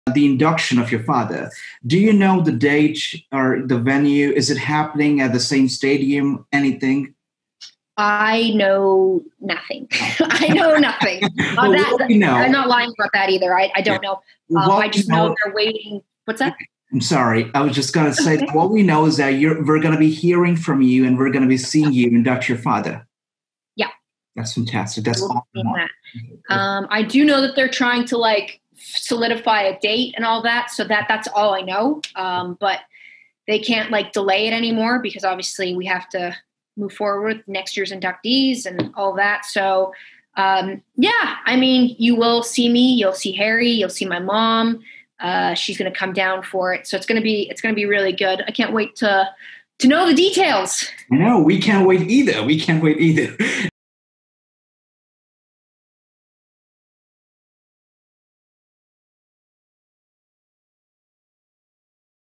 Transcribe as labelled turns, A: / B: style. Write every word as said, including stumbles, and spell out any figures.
A: the induction of your father. Do you know the date or the venue? Is it happening at the same stadium? Anything?
B: I know nothing. I know nothing. Uh,
A: Well,
B: that,
A: what we know,
B: I'm not lying about that either. I, I don't know. Um,
A: what
B: I
A: we
B: just know
A: know,
B: they're waiting. What's that?
A: I'm sorry. I was just going to say
B: Okay.
A: that what we know is that you're, we're going to be hearing from you and we're going to be seeing you induct your father.
B: Yeah.
A: That's fantastic. That's
B: We'll be
A: awesome.
B: seeing that. Um, I do know that they're trying to like solidify a date and all that. So that that's all I know. Um, but they can't like delay it anymore because obviously we have to move forward with next year's inductees and all that. So um, yeah, I mean, you will see me, you'll see Harry, you'll see my mom. Uh, she's going to come down for it. So it's going to be, it's going to be really good. I can't wait to, to know the details.
A: I know. We can't wait either. We can't wait either.